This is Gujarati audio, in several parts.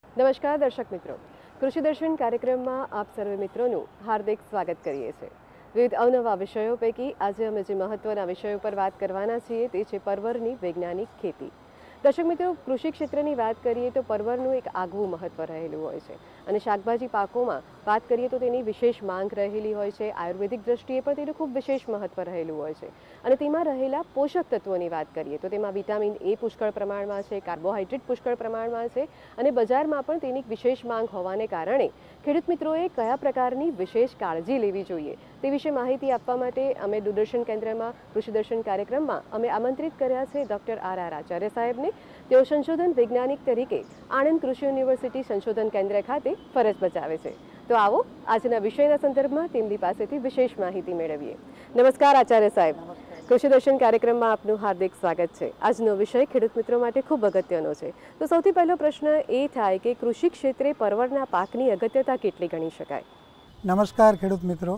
નમસ્કાર દર્શક મિત્રો, કૃષિ દર્શન કાર્યક્રમમાં આપ સર્વે મિત્રોનું હાર્દિક સ્વાગત કરીએ છીએ। વિવિધ અવનવા વિષયો પૈકી આજે અમે જે મહત્વના વિષયો પર વાત કરવાના છીએ તે છે પરવરની વૈજ્ઞાનિક ખેતી। દર્શક મિત્રો, કૃષિ ક્ષેત્રની વાત કરીએ તો પરવરનું એક આગવું મહત્વ રહેલું હોય છે અને શાકભાજી પાકોમાં વાત કરીએ તો તેની વિશેષ માંગ રહેલી હોય છે। આયુર્વેદિક દ્રષ્ટિએ પણ તેનું ખૂબ વિશેષ મહત્વ રહેલું હોય છે અને તેમાં રહેલા પોષક તત્વોની વાત કરીએ તો તેમાં વિટામિન એ પુષ્કળ પ્રમાણમાં છે, કાર્બોહાઈડ્રેટ પુષ્કળ પ્રમાણમાં છે અને બજારમાં પણ તેની વિશેષ માંગ હોવાને કારણે ખેડૂત મિત્રોએ કયા પ્રકારની વિશેષ કાળજી લેવી જોઈએ તે વિશે માહિતી આપવા માટે અમે દૂરદર્શન કેન્દ્રમાં કૃષિ દર્શન કાર્યક્રમમાં અમે આમંત્રિત કર્યા છે ડૉક્ટર આર આચાર્ય સાહેબને। તેઓ સંશોધન વૈજ્ઞાનિક તરીકે આણંદ કૃષિ યુનિવર્સિટી સંશોધન કેન્દ્ર ખાતે ફરજ બજાવે છે। તો આવો આજના વિષયના સંદર્ભમાં તેમની પાસેથી વિશેષ માહિતી મેળવીએ। નમસ્કાર આચાર્ય સાહેબ, કૃષિ દર્શન કાર્યક્રમમાં આપનું હાર્દિક સ્વાગત છે। આજનો વિષય ખેડૂત મિત્રો માટે ખૂબ અગત્યનો છે, તો સૌથી પહેલો પ્રશ્ન એ થાય કે કૃષિ ક્ષેત્રે પરવરના પાકની અગત્યતા કેટલી ગણી શકાય? નમસ્કાર ખેડૂત મિત્રો,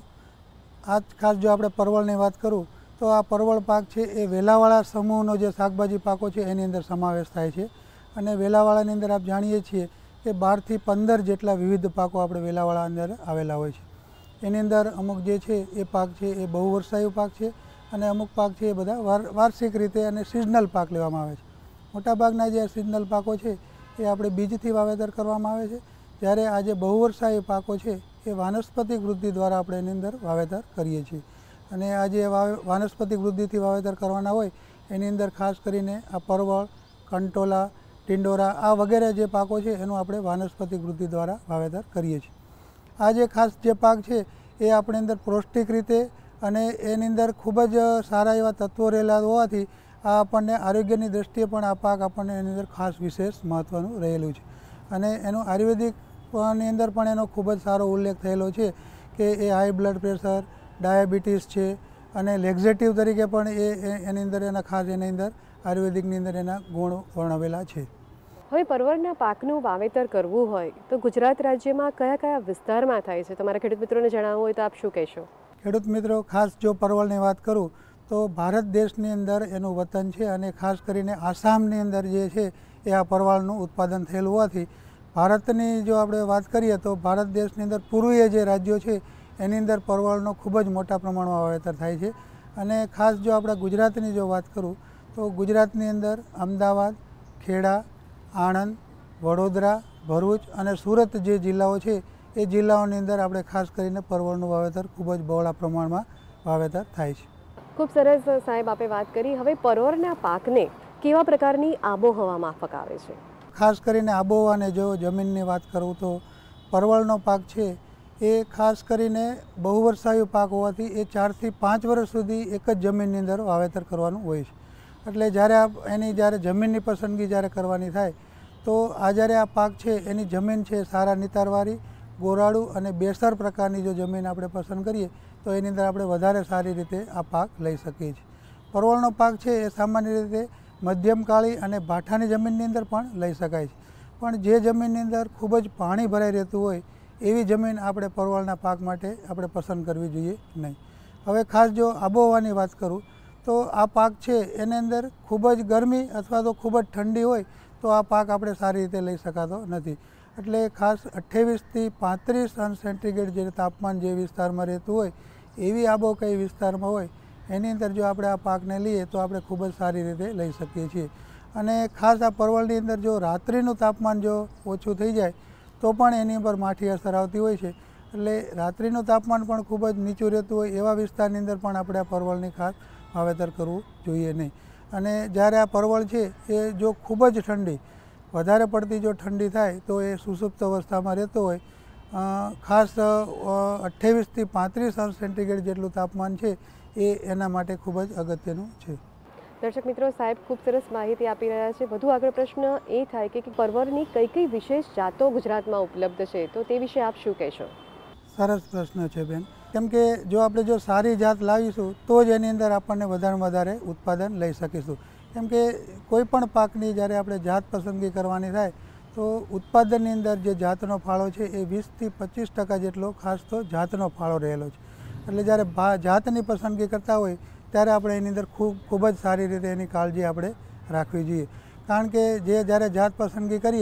આજ ખાસ જો આપણે પરવળની વાત કરું તો આ પરવળ પાક છે એ વેલાવાળા સમૂહનો જે શાકભાજી પાકો છે એની અંદર સમાવેશ થાય છે અને વેલાવાળાની અંદર આપ જાણીએ છીએ કે 12 થી 15 જેટલા વિવિધ પાકો આપણે વેલાવાળા અંદર આવેલા હોય છે। એની અંદર અમુક જે છે એ પાક છે એ બહુવર્ષાયુ પાક છે અને અમુક પાક છે એ બધા વાર્ષિક રીતે અને સિઝનલ પાક લેવામાં આવે છે। મોટાભાગના જે સિઝનલ પાકો છે એ આપણે બીજથી વાવેતર કરવામાં આવે છે, જ્યારે આ જે બહુવર્ષાયુ પાકો છે એ વાનસ્પતિક વૃદ્ધિ દ્વારા આપણે એની અંદર વાવેતર કરીએ છીએ અને આ જે વાનસ્પતિક વૃદ્ધિથી વાવેતર કરવાના હોય એની અંદર ખાસ કરીને આ પરવળ, કંટોલા, ટિંડોરા આ વગેરે જે પાકો છે એનું આપણે વાનસ્પતિક વૃદ્ધિ દ્વારા વાવેતર કરીએ છીએ। આ જે ખાસ જે પાક છે એ આપણી અંદર પૌષ્ટિક રીતે અને એની અંદર ખૂબ જ સારા એવા તત્વો રહેલા હોવાથી આ આપણને આરોગ્યની દૃષ્ટિએ પણ આ પાક આપણને એની અંદર ખાસ વિશેષ મહત્ત્વનું રહેલું છે અને એનું આયુર્વેદિકની અંદર પણ એનો ખૂબ જ સારો ઉલ્લેખ થયેલો છે કે એ હાઈ બ્લડ પ્રેશર, ડાયાબિટીસ છે અને લેક્ઝેટિવ તરીકે પણ એની અંદર એના ખાસ એની અંદર આયુર્વેદિકની અંદર એના ગુણ વર્ણવેલા છે। હવે પરવરના પાકનું વાવેતર કરવું હોય તો ગુજરાત રાજ્યમાં કયા કયા વિસ્તારમાં થાય છે? તમારા ખેડૂત મિત્રોને જણાવવું હોય તો આપ શું કહેશો? ખેડૂત મિત્રો, ખાસ જો પરવળની વાત કરું તો ભારત દેશની અંદર એનું વતન છે અને ખાસ કરીને આસામની અંદર જે છે એ આ પરવળનું ઉત્પાદન થયેલું હોવાથી ભારતની જો આપણે વાત કરીએ તો ભારત દેશની અંદર પૂર્વીય જે રાજ્યો છે એની અંદર પરવળનો ખૂબ જ મોટા પ્રમાણમાં વાવેતર થાય છે અને ખાસ જો આપણે ગુજરાતની જો વાત કરું તો ગુજરાતની અંદર અમદાવાદ, ખેડા, આણંદ, વડોદરા, ભરૂચ અને સુરત જે જિલ્લાઓ છે એ જિલ્લાઓની અંદર આપણે ખાસ કરીને પરવળનું વાવેતર ખૂબ જ બહોળા પ્રમાણમાં વાવેતર થાય છે। ખૂબ સરસ સાહેબ, આપે વાત કરી। હવે પરવરના પાકને કેવા પ્રકારની આબોહવા માફક આવે છે? ખાસ કરીને આબોહવાને જો જમીનની વાત કરું તો પરવળનો પાક છે એ ખાસ કરીને બહુવર્ષાયુ પાક હોવાથી એ 4 થી 5 વર્ષ સુધી એક જ જમીનની અંદર વાવેતર કરવાનું હોય છે। એટલે જ્યારે એની જ્યારે જમીનની પસંદગી જ્યારે કરવાની થાય તો જ્યારે આ પાક છે એની જમીન છે સારા નિતારવાળી, ગોરાળું અને બેસર પ્રકારની જો જમીન આપણે પસંદ કરીએ તો એની અંદર આપણે વધારે સારી રીતે આ પાક લઈ શકીએ છીએ। પરવળનો પાક છે એ સામાન્ય રીતે મધ્યમ કાળી અને ભાઠાની જમીનની અંદર પણ લઈ શકાય છે, પણ જે જમીનની અંદર ખૂબ જ પાણી ભરાઈ રહેતું હોય એવી જમીન આપણે પરવળના પાક માટે આપણે પસંદ કરવી જોઈએ નહીં। હવે ખાસ જો આબોહવાની વાત કરું તો આ પાક છે એની અંદર ખૂબ જ ગરમી અથવા તો ખૂબ જ ઠંડી હોય તો આ પાક આપણે સારી રીતે લઈ શકાતો નથી। એટલે ખાસ 28 થી 35 અંશ સેન્ટીગ્રેડ જે તાપમાન જે વિસ્તારમાં રહેતું હોય એવી આબોહવા વિસ્તારમાં હોય એની અંદર જો આપણે આ પાકને લઈએ તો આપણે ખૂબ જ સારી રીતે લઈ શકીએ છીએ। અને ખાસ આ પરવળની અંદર જો રાત્રિનું તાપમાન જો ઓછું થઈ જાય તો પણ એની ઉપર માઠી અસર આવતી હોય છે, એટલે રાત્રિનું તાપમાન પણ ખૂબ જ નીચું રહેતું હોય એવા વિસ્તારની અંદર પણ આપણે આ પરવળની ખાસ વાવેતર કરવું જોઈએ નહીં। અને જ્યારે આ પરવળ છે એ જો ખૂબ જ ઠંડી વધારે પડતી જો ઠંડી થાય તો એ સુસુપ્ત અવસ્થામાં રહેતો હોય, ખાસ 28 થી 35 અંશ સેન્ટીગ્રેડ જેટલું તાપમાન છે એ એના માટે ખૂબ જ અગત્યનું છે। દર્શક મિત્રો, સાહેબ ખૂબ સરસ માહિતી આપી રહ્યા છે। વધુ આગળ પ્રશ્ન એ થાય કે પરવરની કઈ કઈ વિશેષ જાતો ગુજરાતમાં ઉપલબ્ધ છે, તો તે વિશે આપ શું કહેશો? સરસ પ્રશ્ન છે બેન, કેમ કે જો આપણે જો સારી જાત લાવીશું તો જ એની અંદર આપણને વધારે ઉત્પાદન લઈ શકીશું। કેમ કે કોઈ પણ પાકની જ્યારે આપણે જાત પસંદગી કરવાની થાય તો ઉત્પાદનની અંદર જે જાતનો ફાળો છે એ 20 થી 25% જેટલો ખાસ તો જાતનો ફાળો રહેલો છે। એટલે જ્યારે જાતની પસંદગી કરતા હોય ત્યારે આપણે એની અંદર ખૂબ જ સારી રીતે એની કાળજી આપણે રાખવી જોઈએ, કારણ કે જ્યારે જાત પસંદગી કરીએ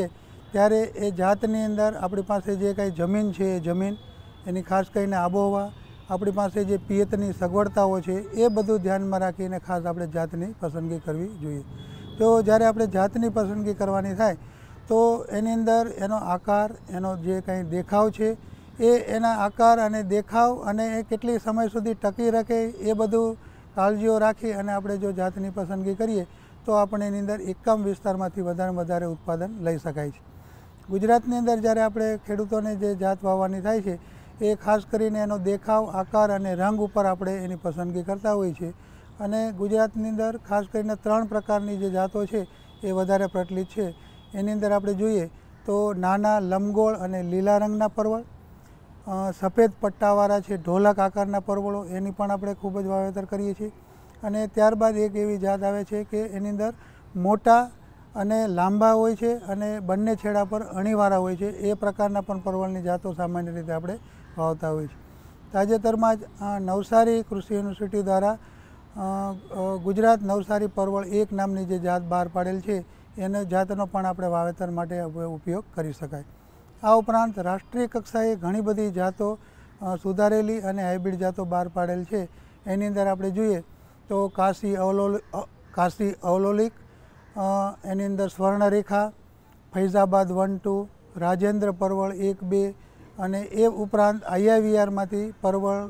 ત્યારે એ જાતની અંદર આપણી પાસે જે કાંઈ જમીન છે એ જમીન, એની ખાસ કરીને આબોહવા, આપણી પાસે જે પિયતની સગવડતાઓ છે એ બધું ધ્યાનમાં રાખીને ખાસ આપણે જાતની પસંદગી કરવી જોઈએ. તો જ્યારે આપણે જાતની પસંદગી કરવાની થાય તો એની અંદર એનો આકાર, એનો જે કંઈ દેખાવ છે એ એના આકાર અને દેખાવ અને એ કેટલી સમય સુધી ટકી રાખે એ બધું કાળજીઓ રાખી અને આપણે જો જાતની પસંદગી કરીએ તો આપણે એની અંદર એકમ વિસ્તારમાંથી વધારે ઉત્પાદન લઈ શકાય છે. ગુજરાતની અંદર જ્યારે આપણે ખેડૂતોને જે જાત વાવવાની થાય છે એ ખાસ કરીને એનો દેખાવ, આકાર અને રંગ ઉપર આપણે એની પસંદગી કરતા હોઈએ છીએ. અને ગુજરાતની અંદર ખાસ કરીને 3 પ્રકારની જે જાતો છે એ વધારે પ્રચલિત છે. એની અંદર આપણે જોઈએ તો નાના લંબગોળ અને લીલા રંગના પરવળ, સફેદ પટ્ટાવાળા છે ઢોલક આકારના પરવળો, એની પણ આપણે ખૂબ જ વાવેતર કરીએ છીએ. અને ત્યારબાદ એક એવી જાત આવે છે કે એની અંદર મોટા અને લાંબા હોય છે અને બંને છેડા પર અણીવાળા હોય છે. એ પ્રકારના પણ પરવળની જાતો સામાન્ય રીતે આપણે વાવતા હોય છે. તાજેતરમાં જ નવસારી કૃષિ યુનિવર્સિટી દ્વારા ગુજરાત નવસારી પરવળ 1 નામની જે જાત બહાર પાડેલ છે એને જાતનો પણ આપણે વાવેતર માટે ઉપયોગ કરી શકાય. આ ઉપરાંત રાષ્ટ્રીય કક્ષાએ ઘણી બધી જાતો સુધારેલી અને હાઇબ્રિડ જાતો બહાર પાડેલ છે. એની અંદર આપણે જોઈએ તો કાશી અવલોલિક, એની અંદર સ્વર્ણરેખા, ફૈઝાબાદ 1-2, રાજેન્દ્ર પરવળ 1-2 અને એ ઉપરાંત IIVRમાંથી પરવળ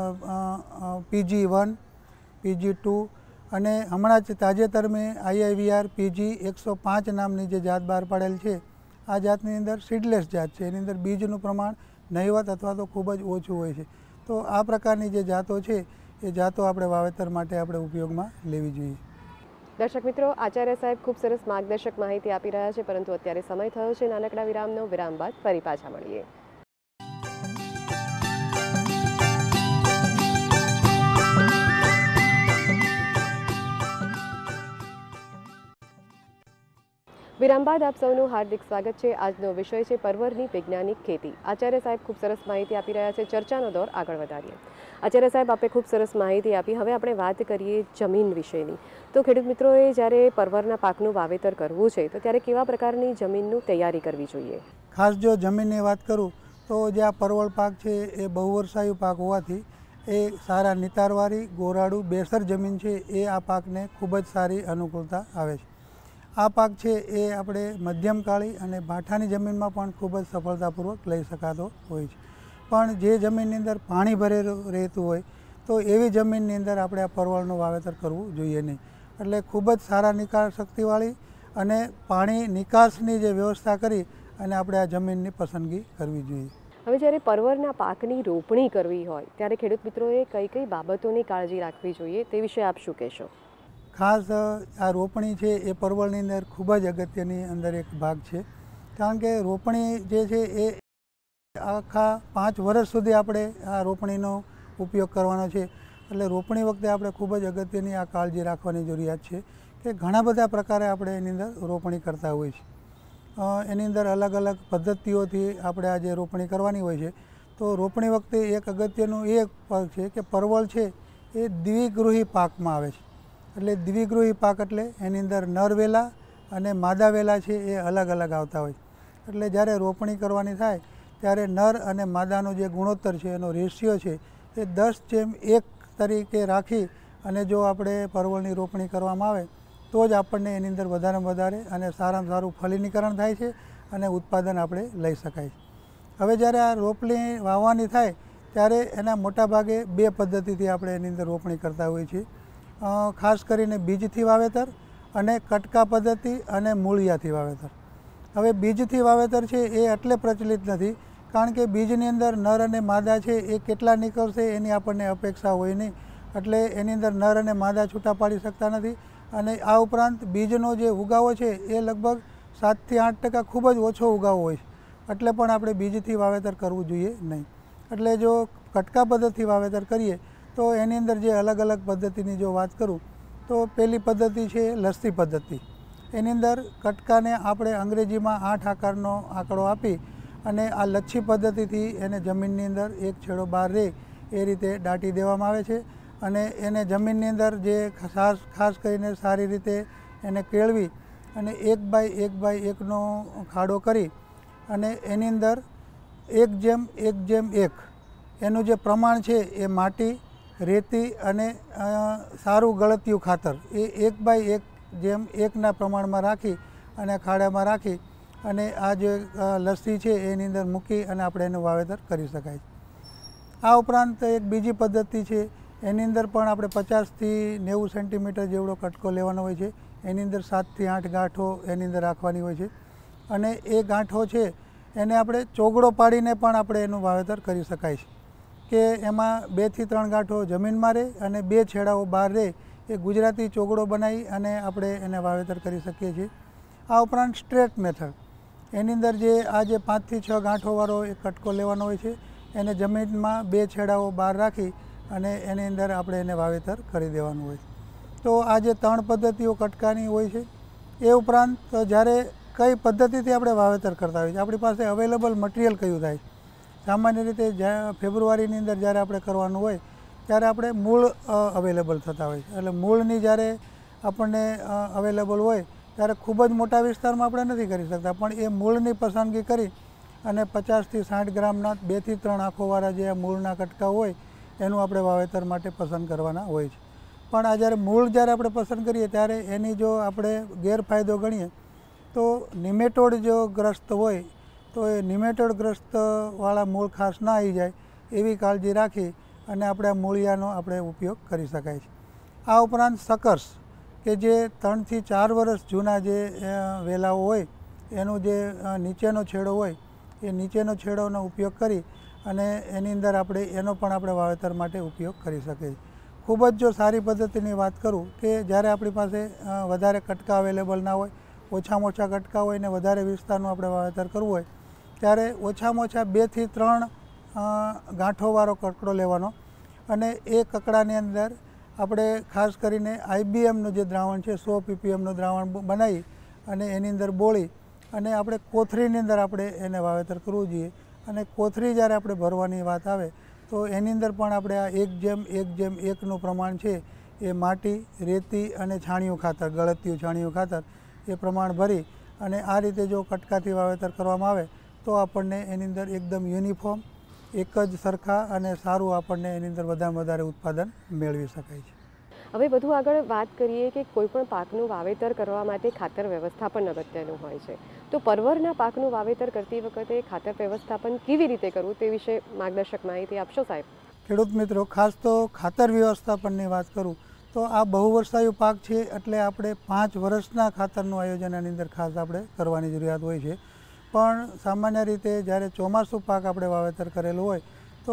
PG1, PG2 અને હમણાં જ તાજેતરમાં IIVR PG 105 નામની જે જાત બહાર પાડેલ છે. આ જાતની અંદર સીડલેસ જાત છે. એની અંદર બીજનું પ્રમાણ નહિવત અથવા તો ખૂબ જ ઓછું હોય છે. તો આ પ્રકારની જે જાતો છે એ જાતો આપણે વાવેતર માટે આપણે ઉપયોગમાં લેવી જોઈએ. દર્શક મિત્રો, આચાર્ય સાહેબ ખૂબ સરસ માર્ગદર્શક માહિતી આપી રહ્યા છે, પરંતુ અત્યારે સમય થયો છે નાનકડા વિરામનો. વિરામ બાદ ફરી પાછા મળીએ. વિરામ બાદ આપ સૌનું હાર્દિક સ્વાગત છે. આજનો વિષય છે પરવરની વૈજ્ઞાનિક ખેતી. આચાર્ય સાહેબ ખૂબ સરસ માહિતી આપી રહ્યા છે. ચર્ચાનો દોર આગળ વધારીએ. આચાર્ય સાહેબ, આપે ખૂબ સરસ માહિતી આપી. હવે આપણે વાત કરીએ જમીન વિશેની. તો ખેડૂત મિત્રોએ જ્યારે પરવરના પાકનું વાવેતર કરવું છે તો ત્યારે કેવા પ્રકારની જમીનનું તૈયારી કરવી જોઈએ? ખાસ જો જમીનની વાત કરું તો જે આ પરવળ પાક છે એ બહુવર્ષાયુ પાક હોવાથી એ સારા નિતારવાળી, ગોરાડું, બેસર જમીન છે એ આ પાકને ખૂબ જ સારી અનુકૂળતા આવે છે. આ પાક છે એ આપણે મધ્યમકાળી અને ભાઠાની જમીનમાં પણ ખૂબ જ સફળતાપૂર્વક લઈ શકાતો હોય છે. પણ જે જમીનની અંદર પાણી ભરેલું રહેતું હોય તો એવી જમીનની અંદર આપણે આ પરવળનું વાવેતર કરવું જોઈએ નહીં. એટલે ખૂબ જ સારા નિકાસ શક્તિવાળી અને પાણી નિકાસની જે વ્યવસ્થા કરી અને આપણે આ જમીનની પસંદગી કરવી જોઈએ. હવે જ્યારે પરવરના પાકની રોપણી કરવી હોય ત્યારે ખેડૂત મિત્રોએ કઈ કઈ બાબતોની કાળજી રાખવી જોઈએ તે વિશે આપ શું કહેશો? ખાસ આ રોપણી છે એ પરવળની અંદર ખૂબ જ અગત્યની અંદર એક ભાગ છે. કારણ કે રોપણી જે છે એ આખા 5 વર્ષ સુધી આપણે આ રોપણીનો ઉપયોગ કરવાનો છે. એટલે રોપણી વખતે આપણે ખૂબ જ અગત્યની આ કાળજી રાખવાની જરૂરિયાત છે કે ઘણા બધા પ્રકારે આપણે એની અંદર રોપણી કરતા હોઈએ છીએ. એની અંદર અલગ અલગ પદ્ધતિઓથી આપણે આ જે રોપણી કરવાની હોય છે. તો રોપણી વખતે એક અગત્યનું એ પગ છે કે પરવળ છે એ દ્વિગૃહી પાકમાં આવે છે. એટલે દ્વિગૃહી પાક એટલે એની અંદર નર વેલા અને માદા વેલા છે એ અલગ અલગ આવતા હોય. એટલે જ્યારે રોપણી કરવાની થાય ત્યારે નર અને માદાનો જે ગુણોત્તર છે એનો રેશિયો છે એ 10:1 તરીકે રાખી અને જો આપણે પરવળની રોપણી કરવામાં આવે તો જ આપણને એની અંદર વધારેમાં વધારે અને સારામાં સારું ફલીનીકરણ થાય છે અને ઉત્પાદન આપણે લઈ શકાય છે. હવે જ્યારે આ રોપણી વાવવાની થાય ત્યારે એના મોટાભાગે 2 પદ્ધતિથી આપણે એની અંદર રોપણી કરતા હોઈએ છીએ. ખાસ કરીને બીજથી વાવેતર અને કટકા પદ્ધતિ અને મૂળિયાથી વાવેતર. હવે બીજથી વાવેતર છે એ એટલે પ્રચલિત નથી કારણ કે બીજની અંદર નર અને માદા છે એ કેટલા નીકળશે એની આપણને અપેક્ષા હોય નહીં. એટલે એની અંદર નર અને માદા છૂટા પાડી શકતા નથી. અને આ ઉપરાંત બીજનો જે ઉગાવો છે એ લગભગ 7 થી 8% ખૂબ જ ઓછો ઉગાવો હોય છે. એટલે પણ આપણે બીજથી વાવેતર કરવું જોઈએ નહીં. એટલે જો કટકા પદ્ધતિથી વાવેતર કરીએ તો એની અંદર જે અલગ અલગ પદ્ધતિની જો વાત કરું તો પહેલી પદ્ધતિ છે લસ્સી પદ્ધતિ. એની અંદર કટકાને આપણે અંગ્રેજીમાં 8 આકારનો આંકડો આપી અને આ લચ્છી પદ્ધતિથી એને જમીનની અંદર એક છેડો બહાર રહે એ રીતે દાટી દેવામાં આવે છે. અને એને જમીનની અંદર જે ખાસ કરીને સારી રીતે એને કેળવી અને 1 બાય 1 ખાડો કરી અને એની અંદર 1:1:1 એનું જે પ્રમાણ છે એ માટી, રેતી અને સારું ગળતિયું ખાતર એ 1:1:1 પ્રમાણમાં રાખી અને ખાડામાં રાખી અને આ જે લસ્સી છે એની અંદર મૂકી અને આપણે એનું વાવેતર કરી શકાય. આ ઉપરાંત એક બીજી પદ્ધતિ છે, એની અંદર પણ આપણે 50થી 90 સેન્ટીમીટર જેવડો કટકો લેવાનો હોય છે. એની અંદર 7 થી 8 ગાંઠો એની અંદર રાખવાની હોય છે અને એ ગાંઠો છે એને આપણે ચોગડો પાડીને પણ આપણે એનું વાવેતર કરી શકાય છે કે એમાં 2 થી 3 ગાંઠો જમીનમાં રહે અને 2 છેડાઓ બહાર રહે, એ ગુજરાતી ચોગડો બનાવી અને આપણે એને વાવેતર કરી શકીએ છીએ. આ ઉપરાંત સ્ટ્રેટ મેથડ, એની અંદર જે આ જે 5 થી 6 ગાંઠોવાળો એક કટકો લેવાનો હોય છે, એને જમીનમાં 2 છેડાઓ બહાર રાખી અને એની અંદર આપણે એને વાવેતર કરી દેવાનું હોય છે. તો આ જે 3 પદ્ધતિઓ કટકાની હોય છે. એ ઉપરાંત જ્યારે કઈ પદ્ધતિથી આપણે વાવેતર કરતા હોઈએ છીએ, આપણી પાસે અવેલેબલ મટીરિયલ કયું થાય. સામાન્ય રીતે ફેબ્રુઆરીની અંદર જ્યારે આપણે કરવાનું હોય ત્યારે આપણે મૂળ અવેલેબલ થતા હોય છે. એટલે મૂળની જ્યારે આપણને અવેલેબલ હોય ત્યારે ખૂબ જ મોટા વિસ્તારમાં આપણે નથી કરી શકતા, પણ એ મૂળની પસંદગી કરી અને 50 થી 60 ગ્રામના 2 થી 3 આંખોવાળા જે મૂળના કટકા હોય એનું આપણે વાવેતર માટે પસંદ કરવાના હોય છે. પણ આ જ્યારે મૂળ જ્યારે આપણે પસંદ કરીએ ત્યારે એની જો આપણે ગેરફાયદો ગણીએ તો નિમેટોડ જો ગ્રસ્ત હોય તો એ નિમેટોડ ગ્રસ્તવાળા મૂળ ખાસ ના આવી જાય એવી કાળજી રાખી અને આપણે આ મૂળિયાનો આપણે ઉપયોગ કરી શકાય છે. આ ઉપરાંત શકર્સ કે જે 3 થી 4 વર્ષ જૂના જે વેલાઓ હોય એનો જે નીચેનો છેડો હોય એ નીચેનો છેડોનો ઉપયોગ કરી અને એની અંદર આપણે એનો પણ આપણે વાવેતર માટે ઉપયોગ કરી શકીએ. ખૂબ જ જો સારી પદ્ધતિની વાત કરું કે જ્યારે આપણી પાસે વધારે કટકા અવેલેબલ ના હોય, ઓછામાં ઓછા કટકા હોય ને વધારે વિસ્તારનું આપણે વાવેતર કરવું હોય ત્યારે ઓછામાં ઓછા 2 થી 3 ગાંઠોવાળો કકડો લેવાનો અને એ કકડાની અંદર આપણે ખાસ કરીને IBMનું જે દ્રાવણ છે 100 ppmનું દ્રાવણ બનાવી અને એની અંદર બોળી અને આપણે કોથળીની અંદર આપણે એને વાવેતર કરવું જોઈએ. અને કોથળી જ્યારે આપણે ભરવાની વાત આવે તો એની અંદર પણ આપણે આ 1:1:1નું પ્રમાણ છે એ માટી, રેતી અને છાણિયું ખાતર, ગળતિયું છાણિયું ખાતર એ પ્રમાણ ભરી અને આ રીતે જો કટકાથી વાવેતર કરવામાં આવે તો આપણને એની અંદર એકદમ યુનિફોર્મ, એક જ સરખા અને સારું આપણને એની અંદર વધારે વધારે ઉત્પાદન મેળવી શકાય છે. હવે વધુ આગળ વાત કરીએ કે કોઈપણ પાકનું વાવેતર કરવા માટે ખાતર વ્યવસ્થાપન અગત્યનું હોય છે. તો પરવરના પાકનું વાવેતર કરતી વખતે ખાતર વ્યવસ્થાપન કેવી રીતે કરવું તે વિશે માર્ગદર્શક માહિતી આપશો સાહેબ? ખેડૂત મિત્રો, ખાસ તો ખાતર વ્યવસ્થાપનની વાત કરું તો આ બહુવર્ષાયુ પાક છે એટલે આપણે 5 વર્ષના ખાતરનું આયોજન એની અંદર ખાસ આપણે કરવાની જરૂરિયાત હોય છે. પણ સામાન્ય રીતે જ્યારે ચોમાસું પાક આપણે વાવેતર કરેલું હોય તો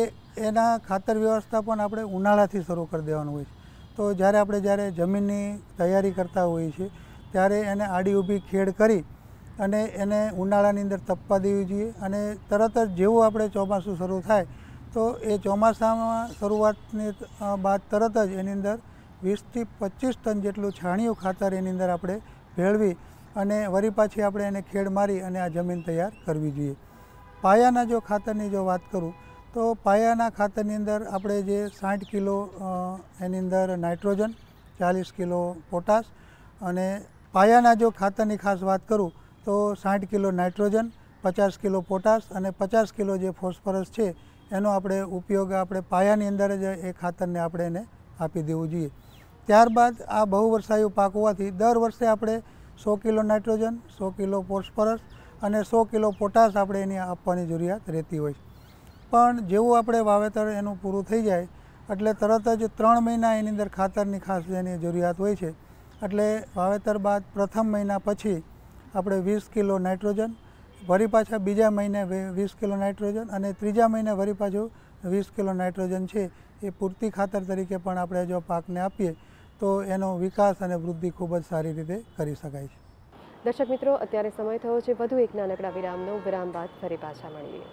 એના ખાતર વ્યવસ્થાપન આપણે ઉનાળાથી શરૂ કરી દેવાનું હોય છે. તો જ્યારે જમીનની તૈયારી કરતા હોઈએ છીએ ત્યારે એને આડી ઊભી ખેડ કરી અને એને ઉનાળાની અંદર તપવા દેવી જોઈએ અને તરત જ જેવું આપણે ચોમાસું શરૂ થાય તો એ ચોમાસામાં શરૂઆતની બાદ તરત જ એની અંદર 20 થી 25 ટન જેટલું છાણિયું ખાતર એની અંદર આપણે ભેળવી અને વળી પાછી આપણે એને ખેડ મારી અને આ જમીન તૈયાર કરવી જોઈએ. પાયાના જો ખાતરની જો વાત કરું તો પાયાના ખાતરની અંદર આપણે જે 60 કિલો એની અંદર નાઇટ્રોજન, 40 કિલો પોટાશ અને પાયાના જો ખાતરની ખાસ વાત કરું તો 60 કિલો નાઇટ્રોજન, 50 કિલો પોટાશ અને 50 કિલો જે ફોસ્ફરસ છે એનો આપણે ઉપયોગ આપણે પાયાની અંદર જ એ ખાતરને આપણે એને આપી દેવું જોઈએ. ત્યારબાદ આ બહુવર્ષાયુ પાક હોવાથી દર વર્ષે આપણે 100 કિલો નાઇટ્રોજન, 100 કિલો ફોસ્ફરસ અને 100 કિલો પોટાશ આપણે એની આપવાની જરૂરિયાત રહેતી હોય છે. પણ જેવું આપણે વાવેતર એનું પૂરું થઈ જાય એટલે તરત જ 3 મહિના એની અંદર ખાતરની ખાસ એની જરૂરિયાત હોય છે. એટલે વાવેતર બાદ પ્રથમ મહિના પછી આપણે 20 કિલો નાઇટ્રોજન, વળી પાછા બીજા મહિને 20 કિલો નાઇટ્રોજન અને ત્રીજા મહિને વળી પાછું 20 કિલો નાઇટ્રોજન છે એ પૂરતી ખાતર તરીકે પણ આપણે જો પાકને આપીએ તો એનો વિકાસ અને વૃદ્ધિ ખૂબ જ સારી રીતે કરી શકાય છે. દર્શક મિત્રો, અત્યારે સમય થયો છે વધુ એક નાનકડા વિરામનો. વિરામ બાદ ફરી પાછા મળીએ.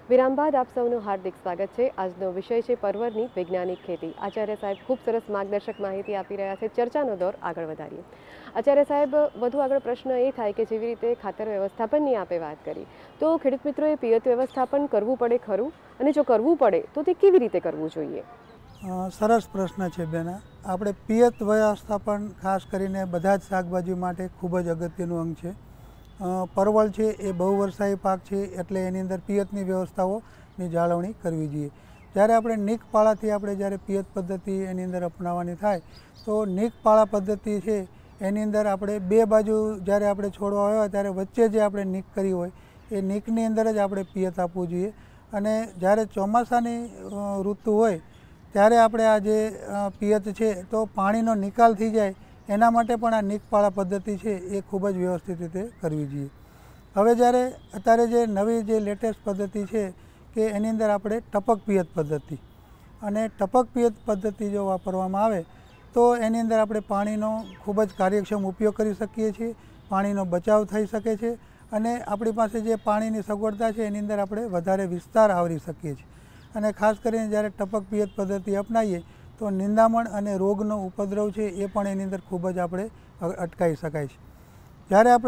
વિરામ બાદ આપ સૌનું હાર્દિક સ્વાગત છે. આજનો વિષય છે પરવરની વૈજ્ઞાનિક ખેતી. આચાર્ય સાહેબ ખૂબ સરસ માર્ગદર્શક માહિતી આપી રહ્યા છે. ચર્ચાનો દોર આગળ વધારીએ. આચાર્ય સાહેબ, વધુ આગળ પ્રશ્ન એ થાય કે જેવી રીતે ખાતર વ્યવસ્થાપનની આપે વાત કરી, તો ખેડૂત મિત્રોએ પિયત વ્યવસ્થાપન કરવું પડે ખરું, અને જો કરવું પડે તો તે કેવી રીતે કરવું જોઈએ? સરસ પ્રશ્ન છે બેના. આપણે પિયત વ્યવસ્થાપન ખાસ કરીને બધા જ શાકભાજી માટે ખૂબ જ અગત્યનું અંગ છે. પરવળ છે એ બહુવર્ષાયી પાક છે, એટલે એની અંદર પિયતની વ્યવસ્થાઓની જાળવણી કરવી જોઈએ. જ્યારે આપણે નીક પાળાથી આપણે જ્યારે પિયત પદ્ધતિ એની અંદર અપનાવવાની થાય, તો નીક પાળા પદ્ધતિ છે એની અંદર આપણે બે બાજુ જ્યારે આપણે છોડવા હોય ત્યારે વચ્ચે જે આપણે નીક કરી હોય એ નીકની અંદર જ આપણે પિયત આપવું જોઈએ. અને જ્યારે ચોમાસાની ઋતુ હોય ત્યારે આપણે આ જે પિયત છે તો પાણીનો નિકાલ થઈ જાય એના માટે પણ આ નીકપાળા પદ્ધતિ છે એ ખૂબ જ વ્યવસ્થિત રીતે કરવી જોઈએ. હવે જ્યારે અત્યારે જે નવી જે લેટેસ્ટ પદ્ધતિ છે કે એની અંદર આપણે ટપક પિયત પદ્ધતિ, અને ટપક પિયત પદ્ધતિ જો વાપરવામાં આવે તો એની અંદર આપણે પાણીનો ખૂબ જ કાર્યક્ષમ ઉપયોગ કરી શકીએ છીએ, પાણીનો બચાવ થઈ શકે છે, અને આપણી પાસે જે પાણીની સગવડતા છે એની અંદર આપણે વધારે વિસ્તાર આવરી શકીએ છીએ. અને ખાસ કરીને જ્યારે ટપક પિયત પદ્ધતિ અપનાવીએ તો નિંદામણ અને રોગનો ઉપદ્રવ છે એ પણ એની અંદર ખૂબ જ આપણે અટકાવી શકાય છે. જ્યારે આપણે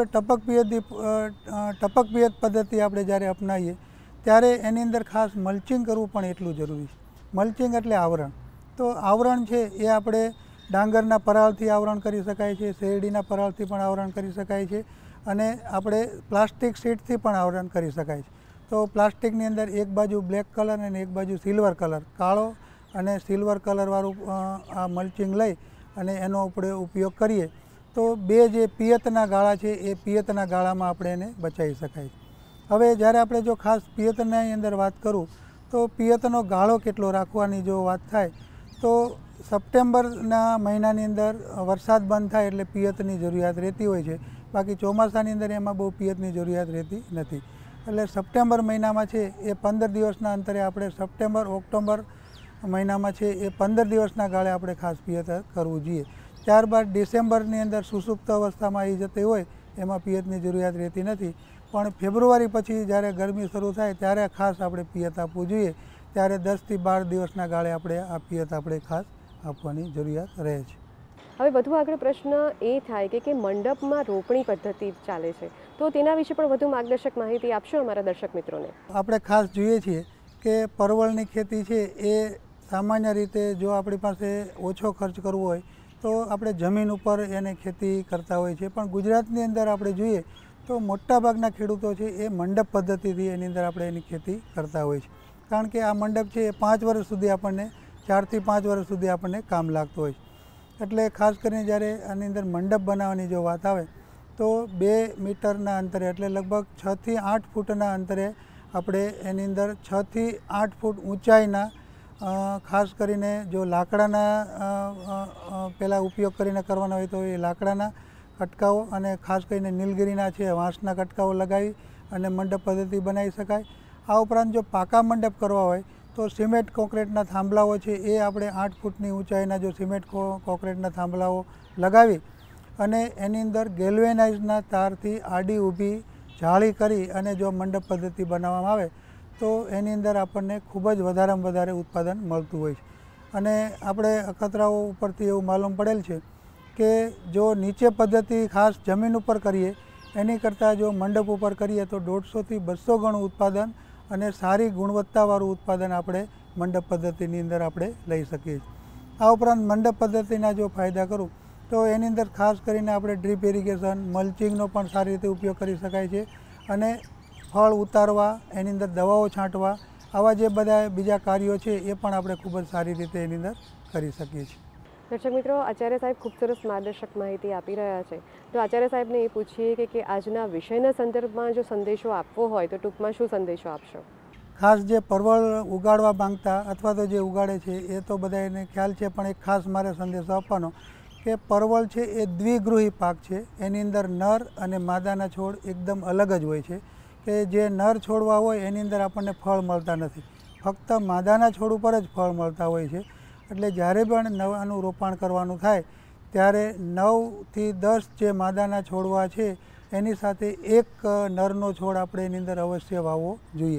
ટપક પિયત પદ્ધતિ આપણે જ્યારે અપનાવીએ ત્યારે એની અંદર ખાસ મલ્ચિંગ કરવું પણ એટલું જરૂરી છે. મલ્ચિંગ એટલે આવરણ. તો આવરણ છે એ આપણે ડાંગરના પરાળથી આવરણ કરી શકાય છે, શેરડીના પરાળથી પણ આવરણ કરી શકાય છે, અને આપણે પ્લાસ્ટિક શીટથી પણ આવરણ કરી શકાય છે. તો પ્લાસ્ટિકની અંદર એક બાજુ બ્લેક કલર અને એક બાજુ સિલ્વર કલર, કાળો અને સિલ્વર કલરવાળું આ મલ્ચિંગ લઈ અને એનો આપણે ઉપયોગ કરીએ તો બે જે પિયતના ગાળા છે એ પિયતના ગાળામાં આપણે એને બચાવી શકાય. હવે જ્યારે આપણે જો ખાસ પિયતની અંદર વાત કરું તો પિયતનો ગાળો કેટલો રાખવાની જો વાત થાય તો સપ્ટેમ્બરના મહિનાની અંદર વરસાદ બંધ થાય એટલે પિયતની જરૂરિયાત રહેતી હોય છે. બાકી ચોમાસાની અંદર એમાં બહુ પિયતની જરૂરિયાત રહેતી નથી. એટલે સપ્ટેમ્બર મહિનામાં છે એ 15 દિવસના અંતરે આપણે સપ્ટેમ્બર ઓક્ટોબર મહિનામાં છે એ 15 દિવસના ગાળે આપણે ખાસ પિયત કરવું જોઈએ. ત્યારબાદ ડિસેમ્બરની અંદર સુસુપ્ત અવસ્થામાં આવી જતી હોય એમાં પિયતની જરૂરિયાત રહેતી નથી. પણ ફેબ્રુઆરી પછી જ્યારે ગરમી શરૂ થાય ત્યારે ખાસ આપણે પિયત આપવું જોઈએ. ત્યારે 10 થી 12 દિવસના ગાળે આપણે આ પિયત આપણે ખાસ આપવાની જરૂરિયાત રહે છે. હવે વધુ આગળ પ્રશ્ન એ થાય કે મંડપમાં રોપણી પદ્ધતિ ચાલે છે, તો તેના વિશે પણ વધુ માર્ગદર્શક માહિતી આપશો અમારા દર્શક મિત્રોને? આપણે ખાસ જોઈએ છીએ કે પરવળની ખેતી છે એ સામાન્ય રીતે જો આપણી પાસે ઓછો ખર્ચ કરવો હોય તો આપણે જમીન ઉપર એને ખેતી કરતા હોય છે. પણ ગુજરાતની અંદર આપણે જોઈએ તો મોટાભાગના ખેડૂતો છે એ મંડપ પદ્ધતિથી એની અંદર આપણે એની ખેતી કરતા હોય છે. કારણ કે આ મંડપ છે એ 5 વર્ષ સુધી આપણને 4 થી 5 વર્ષ સુધી આપણને કામ લાગતો હોય છે. એટલે ખાસ કરીને જ્યારે આની અંદર મંડપ બનાવવાની જો વાત આવે તો 2 મીટરના અંતરે એટલે લગભગ 6 થી 8 ફૂટના અંતરે આપણે એની અંદર 6 થી 8 ફૂટ ઊંચાઈના ખાસ કરીને જો લાકડાના પહેલાં ઉપયોગ કરીને કરવાના હોય તો એ લાકડાના કટકાઓ અને ખાસ કરીને નીલગિરીના છે વાંસના કટકાઓ લગાવી અને મંડપ પદ્ધતિ બનાવી શકાય. આ ઉપરાંત જો પાકા મંડપ કરવા હોય તો સિમેન્ટ કોન્ક્રીટના થાંભલાઓ છે એ આપણે 8 ફૂટની ઊંચાઈના જો સિમેન્ટ કોન્ક્રીટના થાંભલાઓ લગાવી અને એની અંદર ગેલ્વેનાઇઝના તારથી આડી ઊભી જાળી કરી અને જો મંડપ પદ્ધતિ બનાવવામાં આવે તો એની અંદર આપણને ખૂબ જ વધારેમાં વધારે ઉત્પાદન મળતું હોય છે. અને આપણે અખતરાઓ ઉપરથી એવું માલુમ પડેલ છે કે જો નીચે પદ્ધતિ ખાસ જમીન ઉપર કરીએ એની કરતાં જો મંડપ ઉપર કરીએ તો 150 થી 200 ગણું ઉત્પાદન અને સારી ગુણવત્તાવાળું ઉત્પાદન આપણે મંડપ પદ્ધતિની અંદર આપણે લઈ શકીએ છીએ. આ ઉપરાંત મંડપ પદ્ધતિના જો ફાયદા કરું તો એની અંદર ખાસ કરીને આપણે ડ્રીપ ઇરિગેશન, મલ્ચિંગનો પણ સારી રીતે ઉપયોગ કરી શકાય છે, અને ફળ ઉતારવા, એની અંદર દવાઓ છાંટવા, આવા જે બધા બીજા કાર્યો છે એ પણ આપણે ખૂબ જ સારી રીતે એની અંદર કરી શકીએ છીએ. દર્શક મિત્રો, આચાર્ય સાહેબ ખૂબ સરસ માર્ગદર્શક માહિતી આપી રહ્યા છે. તો આચાર્ય સાહેબને એ પૂછીએ કે આજના વિષયના સંદર્ભમાં જો સંદેશો આપવો હોય તો ટૂંકમાં શું સંદેશો આપશો? ખાસ જે પરવળ ઉગાડવા માંગતા અથવા તો જે ઉગાડે છે એ તો બધાને ખ્યાલ છે, પણ એક ખાસ મારે સંદેશો આપવાનો કે પરવળ છે એ દ્વિગૃહી પાક છે. એની અંદર નર અને માદાના છોડ એકદમ અલગ જ હોય છે. કે જે નર છોડવા હોય એની અંદર આપણને ફળ મળતા નથી, ફક્ત માદાના છોડ ઉપર જ ફળ મળતા હોય છે. એટલે જ્યારે પણ નવાનું રોપાણ કરવાનું થાય ત્યારે 9 થી 10 જે માદાના છોડવા છે એની સાથે એક નરનો છોડ આપણે એની અંદર અવશ્ય વાવવો જોઈએ.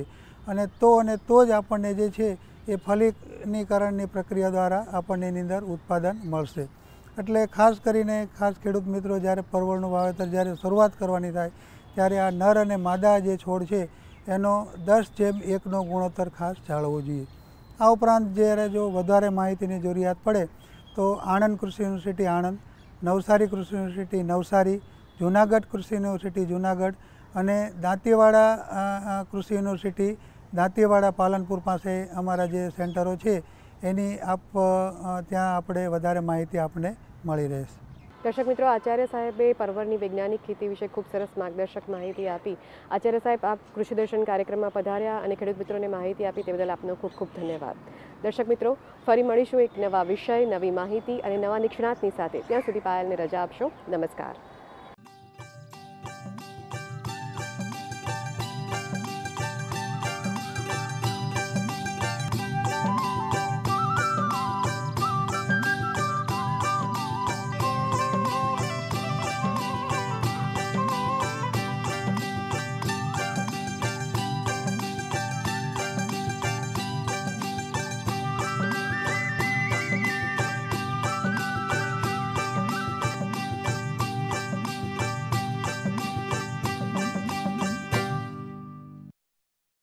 અને તો જ આપણને જે છે એ ફલીકરણની પ્રક્રિયા દ્વારા આપણને એની અંદર ઉત્પાદન મળશે. એટલે ખાસ કરીને ખેડૂત મિત્રો જ્યારે પરવળનું વાવેતર જ્યારે શરૂઆત કરવાની થાય ત્યારે આ નર અને માદા જે છોડ છે એનો 10:1નો ગુણોત્તર ખાસ જાળવવો જોઈએ. આ ઉપરાંત જ્યારે જો વધારે માહિતીની જરૂરિયાત પડે તો આણંદ કૃષિ યુનિવર્સિટી આણંદ, નવસારી કૃષિ યુનિવર્સિટી નવસારી, જુનાગઢ કૃષિ યુનિવર્સિટી જુનાગઢ અને દાંતીવાડા કૃષિ યુનિવર્સિટી દાંતીવાડા પાલનપુર પાસે અમારા જે સેન્ટરો છે એની ત્યાં આપણે વધારે માહિતી આપણને મળી રહેશે. દર્શક મિત્રો, આચાર્ય સાહેબે પરવળની વૈજ્ઞાનિક ખેતી વિશે ખૂબ સરસ માર્ગદર્શક માહિતી આપી. આચાર્ય સાહેબ, આપ કૃષિ દર્શન કાર્યક્રમમાં પધાર્યા અને ખેડૂત મિત્રોને માહિતી આપી તે બદલ આપનો ખૂબ ખૂબ ધન્યવાદ. દર્શક મિત્રો, ફરી મળીશું એક નવા વિષય, નવી માહિતી અને નવા નિષ્ણાતની સાથે. ત્યાં સુધી પાયલને રજા આપશો. નમસ્કાર.